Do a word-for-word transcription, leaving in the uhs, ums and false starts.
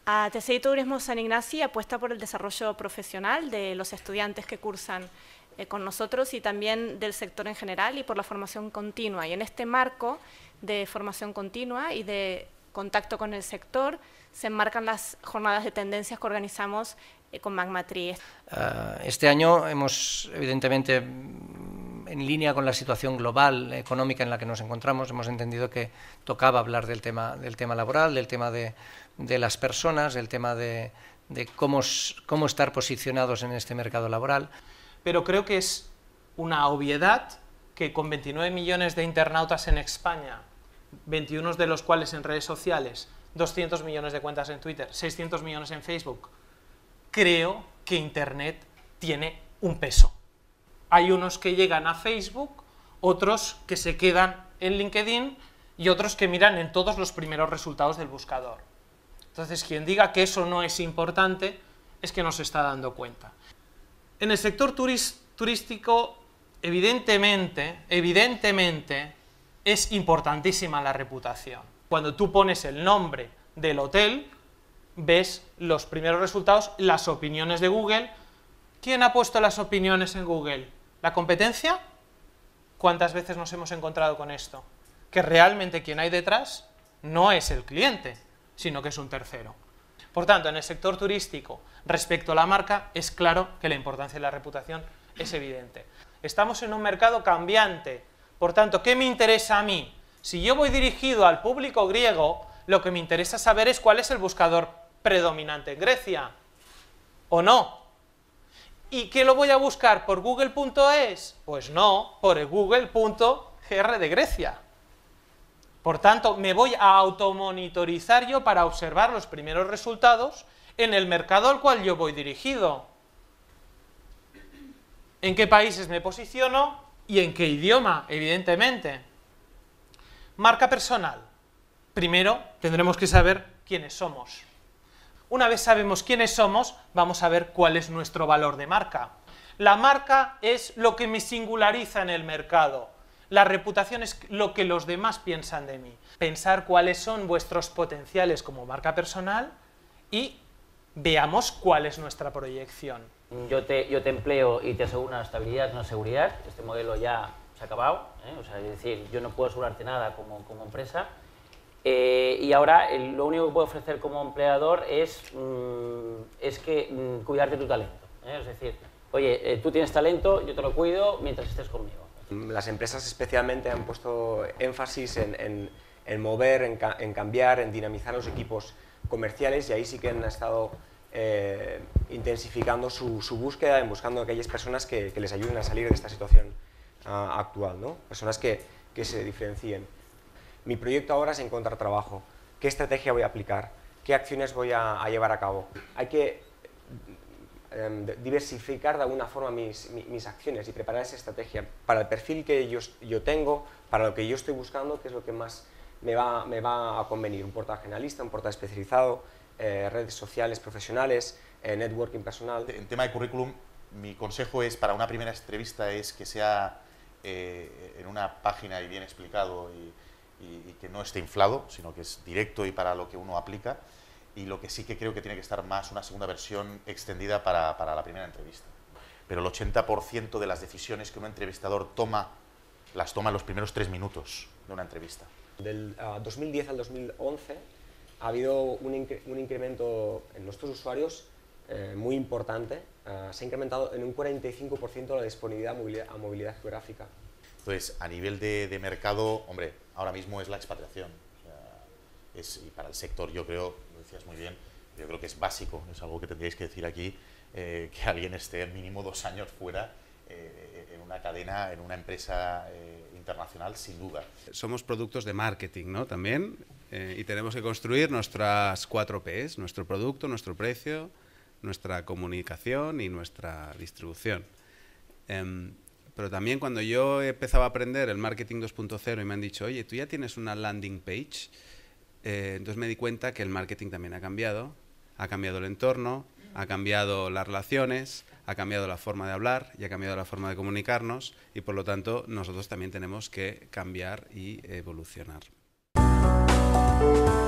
A T C I Turismo San Ignacio apuesta por el desarrollo profesional de los estudiantes que cursan eh, con nosotros y también del sector en general y por la formación continua. Y en este marco de formación continua y de contacto con el sector se enmarcan las jornadas de tendencias que organizamos eh, con Magma-Tree. Uh, este año hemos, evidentemente, en línea con la situación global económica en la que nos encontramos, hemos entendido que tocaba hablar del tema, del tema laboral, del tema de, de las personas, del tema de, de cómo, cómo estar posicionados en este mercado laboral. Pero creo que es una obviedad que con veintinueve millones de internautas en España, veintiuno de los cuales en redes sociales, doscientos millones de cuentas en Twitter, seiscientos millones en Facebook, creo que Internet tiene un peso. Hay unos que llegan a Facebook, otros que se quedan en LinkedIn y otros que miran en todos los primeros resultados del buscador. Entonces, quien diga que eso no es importante es que no se está dando cuenta. En el sector turístico, evidentemente, evidentemente, es importantísima la reputación. Cuando tú pones el nombre del hotel, ves los primeros resultados, las opiniones de Google. ¿Quién ha puesto las opiniones en Google? ¿La competencia? ¿Cuántas veces nos hemos encontrado con esto? Que realmente quien hay detrás no es el cliente, sino que es un tercero. Por tanto, en el sector turístico, respecto a la marca, es claro que la importancia de la reputación es evidente. Estamos en un mercado cambiante. Por tanto, ¿qué me interesa a mí? Si yo voy dirigido al público griego, lo que me interesa saber es cuál es el buscador predominante en Grecia, ¿o no? ¿Y qué lo voy a buscar por google punto es? Pues no, por el google punto gr de Grecia. Por tanto, me voy a automonitorizar yo para observar los primeros resultados en el mercado al cual yo voy dirigido. ¿En qué países me posiciono? ¿Y en qué idioma? Evidentemente. Marca personal. Primero, tendremos que saber quiénes somos. Una vez sabemos quiénes somos, vamos a ver cuál es nuestro valor de marca. La marca es lo que me singulariza en el mercado. La reputación es lo que los demás piensan de mí. Pensar cuáles son vuestros potenciales como marca personal y veamos cuál es nuestra proyección. Yo te, yo te empleo y te aseguro una estabilidad, una seguridad. Este modelo ya se ha acabado, ¿eh? O sea, es decir, yo no puedo asegurarte nada como, como empresa. Eh, y ahora el, lo único que puedo ofrecer como empleador es, mmm, es que mmm, cuidarte tu talento, ¿eh? Es decir, oye, eh, tú tienes talento, yo te lo cuido mientras estés conmigo. Las empresas especialmente han puesto énfasis en, en, en mover, en, ca en cambiar, en dinamizar los equipos comerciales y ahí sí que han estado eh, intensificando su, su búsqueda, en buscando aquellas personas que, que les ayuden a salir de esta situación uh, actual, ¿no? Personas que, que se diferencien. Mi proyecto ahora es encontrar trabajo. ¿Qué estrategia voy a aplicar? ¿Qué acciones voy a, a llevar a cabo? Hay que eh, diversificar de alguna forma mis, mis, mis acciones y preparar esa estrategia para el perfil que yo, yo tengo, para lo que yo estoy buscando, que es lo que más me va, me va a convenir. Un portal generalista, un portal especializado, eh, redes sociales profesionales, eh, networking personal. En tema de currículum, mi consejo es, para una primera entrevista, es que sea eh, en una página y bien explicado y Y, y que no esté inflado, sino que es directo y para lo que uno aplica, y lo que sí que creo que tiene que estar más una segunda versión extendida para, para la primera entrevista. Pero el ochenta por ciento de las decisiones que un entrevistador toma, las toma en los primeros tres minutos de una entrevista. Del uh, dos mil diez al dos mil once ha habido un, incre un incremento en nuestros usuarios eh, muy importante. Uh, se ha incrementado en un cuarenta y cinco por ciento la disponibilidad a movilidad, a movilidad geográfica. Entonces, a nivel de, de mercado, hombre, ahora mismo es la expatriación. O sea, es, y para el sector, yo creo, lo decías muy bien, yo creo que es básico, es algo que tendríais que decir aquí, eh, que alguien esté mínimo dos años fuera eh, en una cadena, en una empresa eh, internacional, sin duda. Somos productos de marketing, ¿no? También, eh, y tenemos que construir nuestras cuatro P's, nuestro producto, nuestro precio, nuestra comunicación y nuestra distribución. Eh, Pero también cuando yo empezaba a aprender el marketing dos punto cero y me han dicho, oye, tú ya tienes una landing page, eh, entonces me di cuenta que el marketing también ha cambiado, ha cambiado el entorno, ha cambiado las relaciones, ha cambiado la forma de hablar y ha cambiado la forma de comunicarnos y por lo tanto nosotros también tenemos que cambiar y evolucionar.